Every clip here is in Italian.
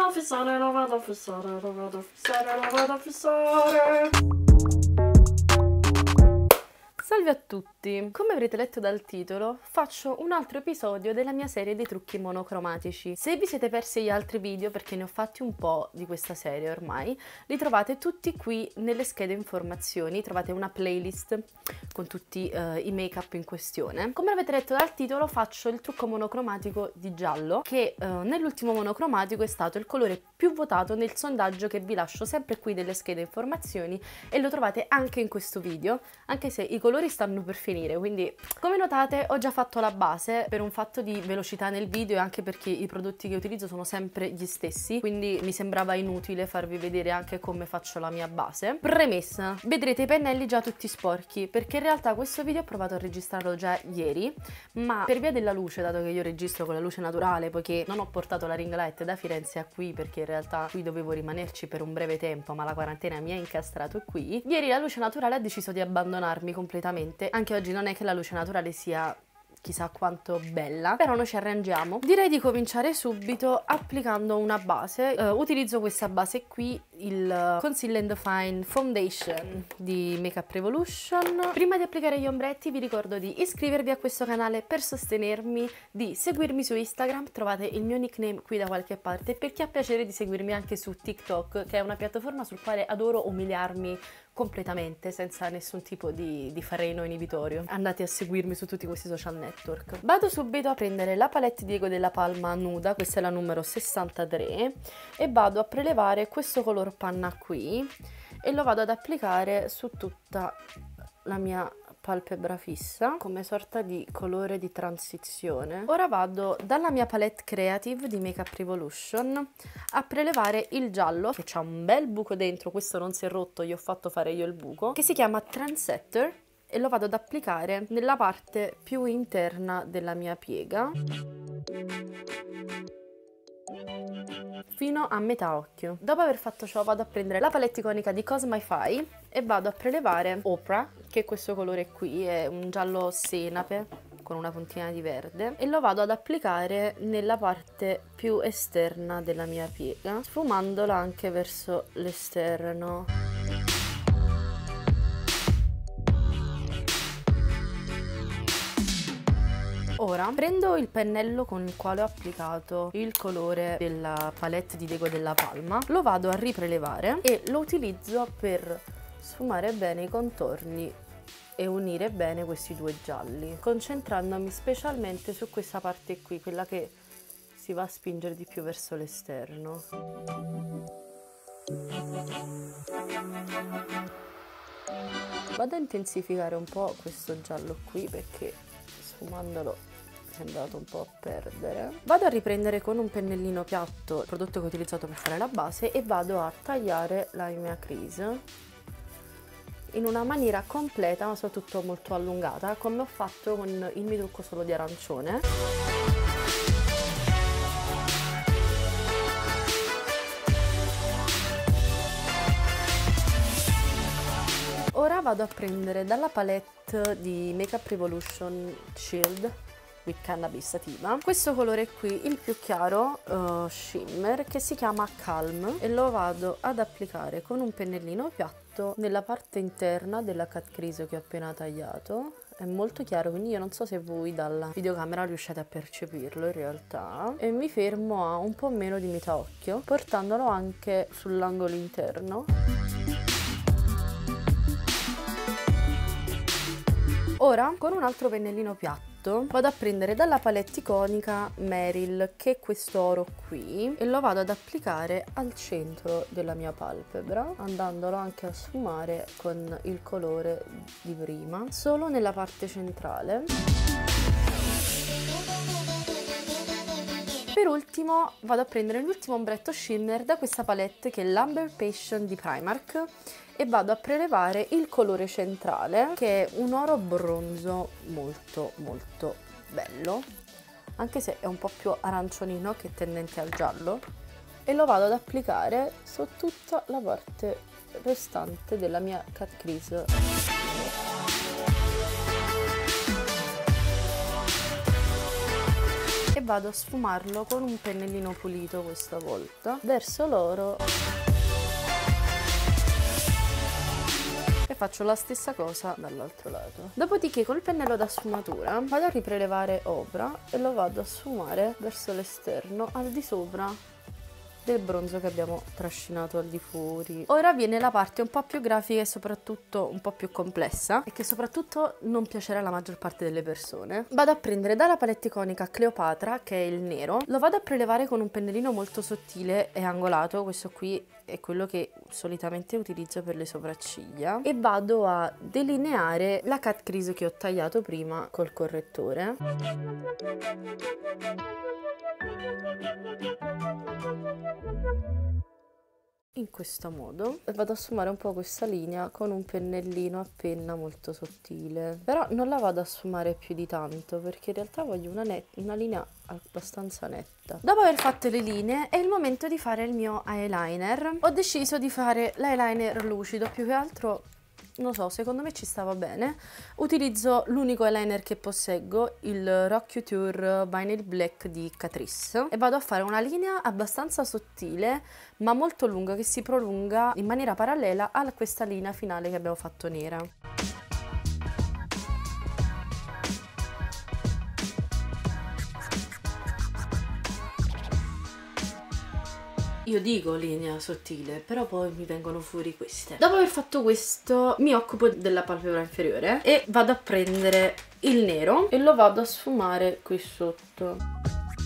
vado a fissare, lo vado a fissare, lo vado a fissare, lo vado a fissare. Salve a tutti! Come avrete letto dal titolo, faccio un altro episodio della mia serie dei trucchi monocromatici. Se vi siete persi gli altri video, perché ne ho fatti un po' di questa serie ormai, li trovate tutti qui nelle schede informazioni, trovate una playlist con tutti i make-up in questione. Come avete letto dal titolo, faccio il trucco monocromatico di giallo, che nell'ultimo monocromatico è stato il colore più votato nel sondaggio che vi lascio sempre qui nelle schede informazioni, e lo trovate anche in questo video, anche se i colori stanno per finire, quindi come notate ho già fatto la base per un fatto di velocità nel video e anche perché i prodotti che utilizzo sono sempre gli stessi, quindi mi sembrava inutile farvi vedere anche come faccio la mia base. Premessa: vedrete i pennelli già tutti sporchi, perché in realtà questo video ho provato a registrarlo già ieri, ma per via della luce, dato che io registro con la luce naturale, poiché non ho portato la ring light da Firenze a qui, perché in realtà qui dovevo rimanerci per un breve tempo, ma la quarantena mi ha incastrato qui, ieri la luce naturale ha deciso di abbandonarmi completamente. Anche oggi non è che la luce naturale sia chissà quanto bella, però noi ci arrangiamo. Direi di cominciare subito applicando una base. Utilizzo questa base qui, il Conceal and Define Foundation di Makeup Revolution. Prima di applicare gli ombretti vi ricordo di iscrivervi a questo canale per sostenermi, di seguirmi su Instagram, trovate il mio nickname qui da qualche parte, e per chi ha piacere di seguirmi anche su TikTok, che è una piattaforma sul quale adoro umiliarmi completamente senza nessun tipo di freno inibitorio. Andate a seguirmi su tutti questi social network. Vado subito a prendere la palette Diego della Palma nuda, questa è la numero 63, e vado a prelevare questo color panna qui e lo vado ad applicare su tutta la mia palpebra fissa come sorta di colore di transizione. Ora vado dalla mia palette Creative di Makeup Revolution a prelevare il giallo, che ha un bel buco dentro, questo non si è rotto, gli ho fatto fare io il buco, che si chiama Trendsetter, e lo vado ad applicare nella parte più interna della mia piega fino a metà occhio. Dopo aver fatto ciò vado a prendere la palette iconica di Cosmify e vado a prelevare Oprah, che è questo colore qui, è un giallo senape con una puntina di verde, e lo vado ad applicare nella parte più esterna della mia piega, sfumandola anche verso l'esterno. Ora prendo il pennello con il quale ho applicato il colore della palette di Diego della Palma, lo vado a riprelevare e lo utilizzo per sfumare bene i contorni e unire bene questi due gialli, concentrandomi specialmente su questa parte qui, quella che si va a spingere di più verso l'esterno. Vado a intensificare un po' questo giallo qui, perché sfumandolo è andato un po' a perdere. Vado a riprendere con un pennellino piatto il prodotto che ho utilizzato per fare la base e vado a tagliare la mia crease in una maniera completa, ma soprattutto molto allungata, come ho fatto con il mio trucco solo di arancione. Ora vado a prendere dalla palette di Makeup Revolution Shield with Cannabis Sativa questo colore qui, il più chiaro shimmer, che si chiama Calm, e lo vado ad applicare con un pennellino piatto nella parte interna della cut crease che ho appena tagliato. È molto chiaro, quindi io non so se voi dalla videocamera riuscite a percepirlo in realtà, e mi fermo a un po' meno di metà occhio, portandolo anche sull'angolo interno. Ora con un altro pennellino piatto vado a prendere dalla palette iconica Meryl, che è questo oro qui, e lo vado ad applicare al centro della mia palpebra, andandolo anche a sfumare con il colore di prima, solo nella parte centrale. Per ultimo vado a prendere l'ultimo ombretto shimmer da questa palette, che è l'Amber Passion di Primark, e vado a prelevare il colore centrale, che è un oro bronzo molto molto bello, anche se è un po' più arancionino che tendente al giallo, e lo vado ad applicare su tutta la parte restante della mia cut crease. vado a sfumarlo con un pennellino pulito questa volta verso l'oro. E faccio la stessa cosa dall'altro lato. Dopodiché col pennello da sfumatura vado a riprelevare opra e lo vado a sfumare verso l'esterno al di sopra del bronzo che abbiamo trascinato al di fuori. Ora viene la parte un po' più grafica e soprattutto un po' più complessa e che soprattutto non piacerà alla maggior parte delle persone. Vado a prendere dalla palette iconica Cleopatra, che è il nero, lo vado a prelevare con un pennellino molto sottile e angolato, questo qui è quello che solitamente utilizzo per le sopracciglia, e vado a delineare la cut crease che ho tagliato prima col correttore. In questo modo vado a sfumare un po' questa linea con un pennellino a penna molto sottile, però non la vado a sfumare più di tanto perché in realtà voglio una linea abbastanza netta. Dopo aver fatto le linee è il momento di fare il mio eyeliner. Ho deciso di fare l'eyeliner lucido, più che altro non so, secondo me ci stava bene. Utilizzo l'unico eyeliner che posseggo, il Rock Couture by Nail Black di Catrice, e vado a fare una linea abbastanza sottile ma molto lunga che si prolunga in maniera parallela a questa linea finale che abbiamo fatto nera. Io dico linea sottile, però poi mi vengono fuori queste. Dopo aver fatto questo mi occupo della palpebra inferiore e vado a prendere il nero e lo vado a sfumare qui sotto.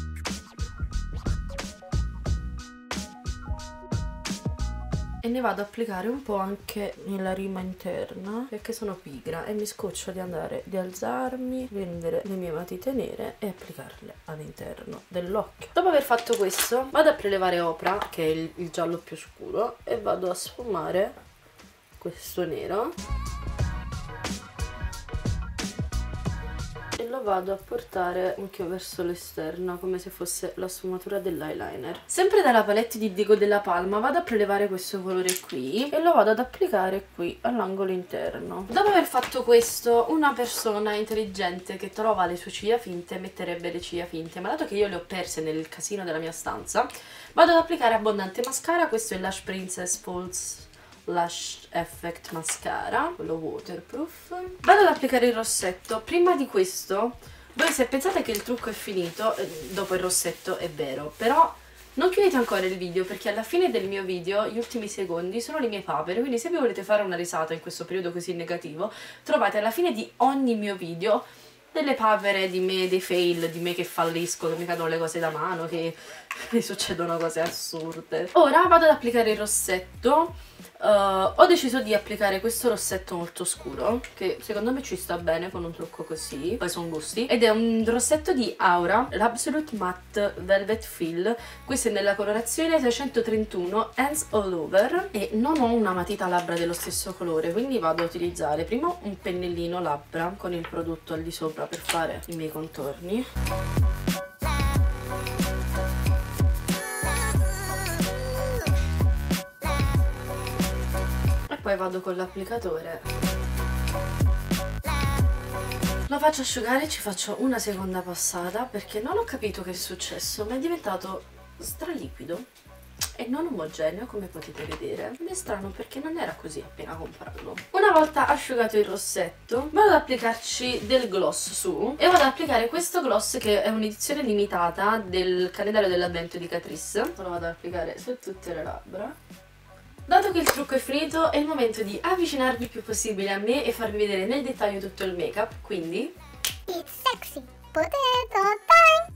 E ne vado ad applicare un po' anche nella rima interna perché sono pigra e mi scoccio di alzarmi, prendere le mie matite nere e applicarle all'interno dell'occhio. Dopo aver fatto questo vado a prelevare opra, che è il giallo più scuro, e vado a sfumare questo nero e lo vado a portare anche verso l'esterno come se fosse la sfumatura dell'eyeliner. Sempre dalla palette di Diego della Palma vado a prelevare questo colore qui e lo vado ad applicare qui all'angolo interno. Dopo aver fatto questo, una persona intelligente che trova le sue ciglia finte metterebbe le ciglia finte, ma dato che io le ho perse nel casino della mia stanza vado ad applicare abbondante mascara. Questo è Lash Princess False Lash Effect Mascara, quello waterproof. Vado ad applicare il rossetto. Prima di questo, voi se pensate che il trucco è finito dopo il rossetto è vero, però non chiudete ancora il video perché alla fine del mio video gli ultimi secondi sono le mie papere, quindi se vi volete fare una risata in questo periodo così negativo trovate alla fine di ogni mio video delle papere di me, dei fail, di me che fallisco, che mi cadono le cose da mano, che mi succedono cose assurde. Ora vado ad applicare il rossetto. Ho deciso di applicare questo rossetto molto scuro che secondo me ci sta bene con un trucco così, poi sono gusti, ed è un rossetto di Aura, l'Absolute Matte Velvet Fill. Questo è nella colorazione 631 Hands All Over e non ho una matita labbra dello stesso colore, quindi vado a utilizzare prima un pennellino labbra con il prodotto al di sopra per fare i miei contorni. Poi vado con l'applicatore, lo faccio asciugare e ci faccio una seconda passata perché non ho capito che è successo, ma è diventato straliquido e non omogeneo come potete vedere. Ed è strano perché non era così appena comprarlo. Una volta asciugato il rossetto vado ad applicarci del gloss su e vado ad applicare questo gloss che è un'edizione limitata del calendario dell'avvento di Catrice. Lo vado ad applicare su tutte le labbra. Dato che il trucco è finito è il momento di avvicinarvi il più possibile a me e farvi vedere nel dettaglio tutto il make up, quindi It's sexy potato time!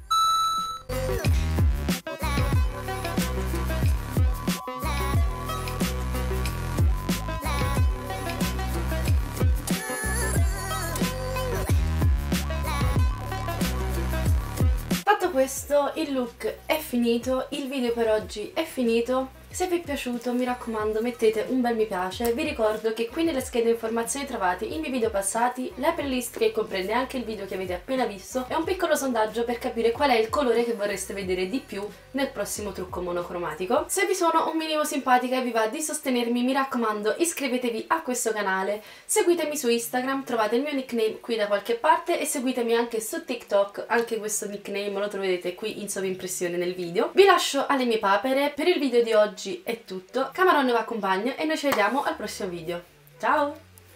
fatto questo il look è finito, il video per oggi è finito. Se vi è piaciuto, mi raccomando, mettete un bel mi piace. Vi ricordo che qui nelle schede informazioni trovate i miei video passati, la playlist che comprende anche il video che avete appena visto e un piccolo sondaggio per capire qual è il colore che vorreste vedere di più nel prossimo trucco monocromatico. Se vi sono un minimo simpatica e vi va di sostenermi, mi raccomando, iscrivetevi a questo canale, seguitemi su Instagram, trovate il mio nickname qui da qualche parte e seguitemi anche su TikTok, anche questo nickname lo troverete qui in sovrimpressione nel video. Vi lascio alle mie papere, per il video di oggi è tutto, Cameron vi accompagna e noi ci vediamo al prossimo video. Ciao!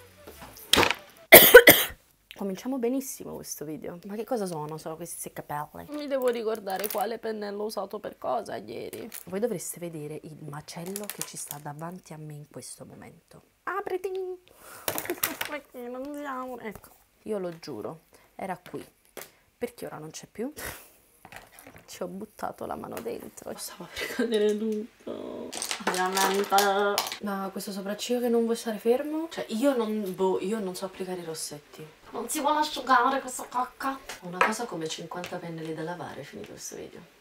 Cominciamo benissimo questo video. Ma che cosa sono? Sono questi capelli. Mi devo ricordare quale pennello ho usato per cosa ieri. Voi dovreste vedere il macello che ci sta davanti a me in questo momento. Apriti! Perché non siamo... Ecco, io lo giuro, era qui. Perché ora non c'è più? Ci ho buttato la mano dentro. Stava per cadere tutto. Ovviamente. Ma questo sopracciglio che non vuole stare fermo? Cioè io non so applicare i rossetti. Non si vuole asciugare questa cacca. Ho una cosa come 50 pennelli da lavare finito questo video.